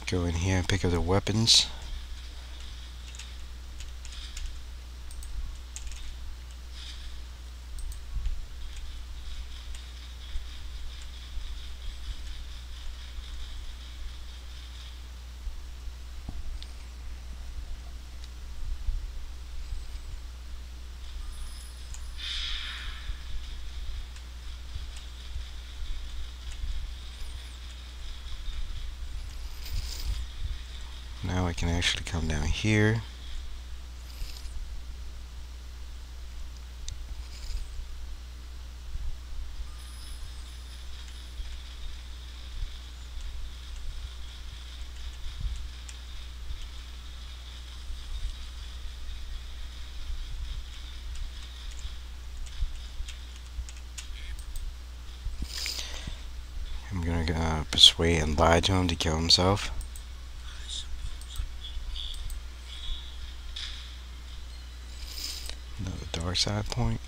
go in here and pick up the weapons. Now I can actually come down here. I'm gonna persuade and lie to him to kill himself. Another dark side point.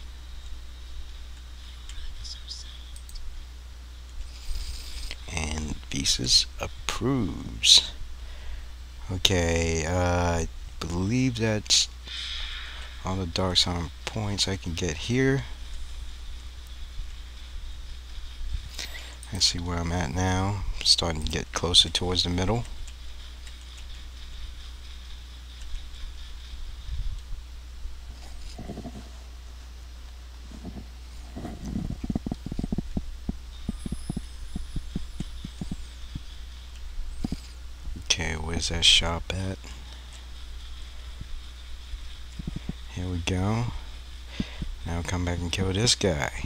And Visas approves. Okay, I believe that's all the dark side points I can get here. Let's see where I'm at now. Starting to get closer towards the middle. Okay, where's that shop at? Here we go. Now come back and kill this guy.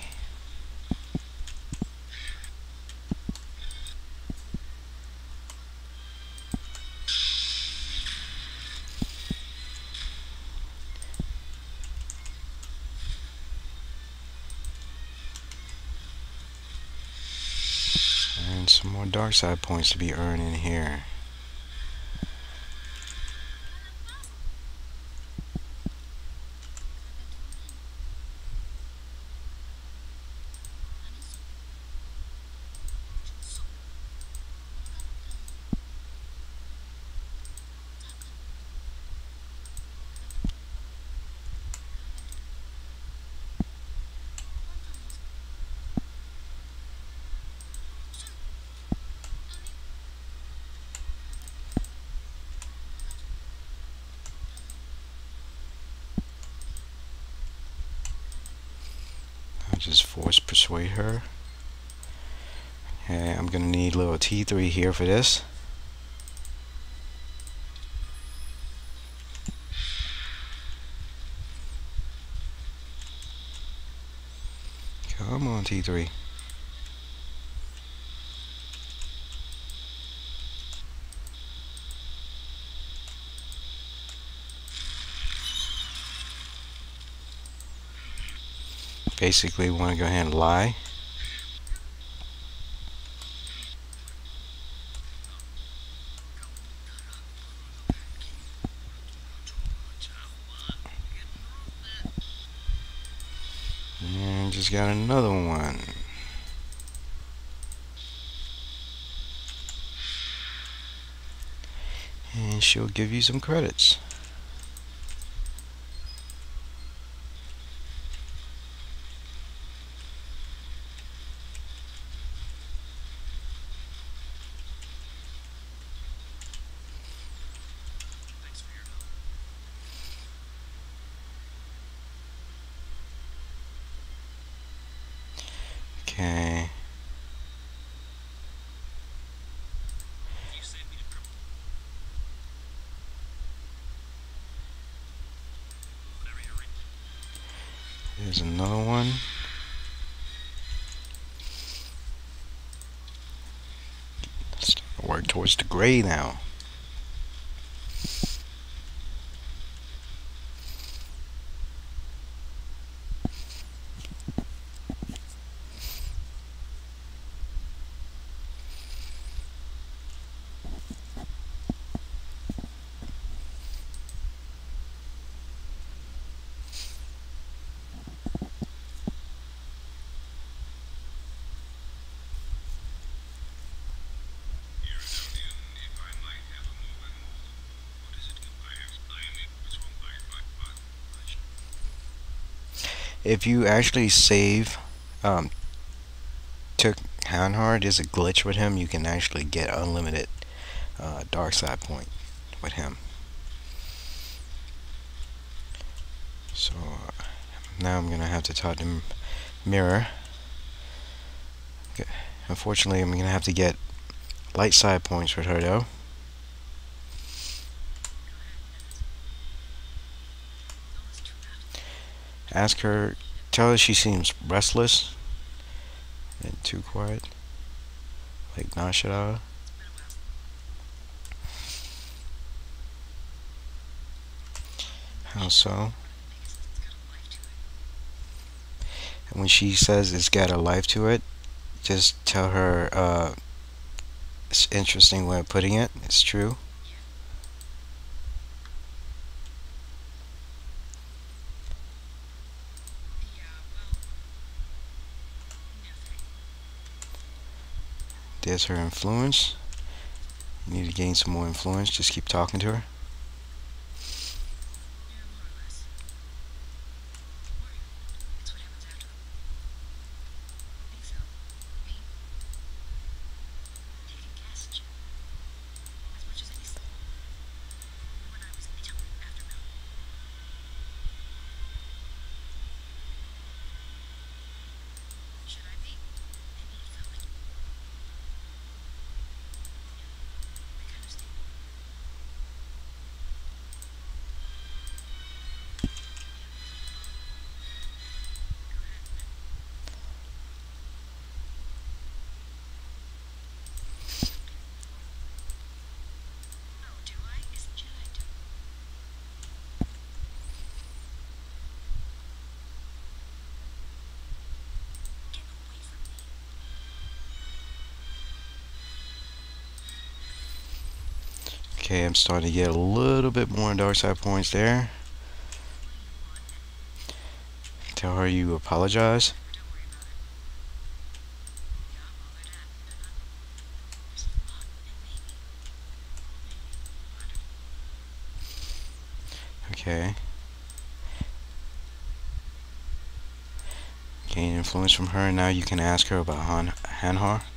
And some more dark side points to be earned in here. Just force persuade her. Okay, I'm gonna need little T3 here for this. Come on, T3. Basically, we want to go ahead and lie. And just got another one. And she'll give you some credits. Okay. Here's another one. Start to work towards the gray now. If you actually save, um, took Hanhar, there's a glitch with him. You can actually get unlimited dark side point with him. So now I'm gonna have to talk to Mirror. Unfortunately, I'm gonna have to get light side points with her though. Ask her, tell her she seems restless and too quiet, like Nar Shaddaa. How so? And when she says it's got a life to it, just tell her it's an interesting way of putting it. It's true. There's her influence. You need to gain some more influence. Just keep talking to her. Okay, I'm starting to get a little bit more dark side points there. Tell her you apologize. Okay. Gain influence from her. Now you can ask her about Hanhar.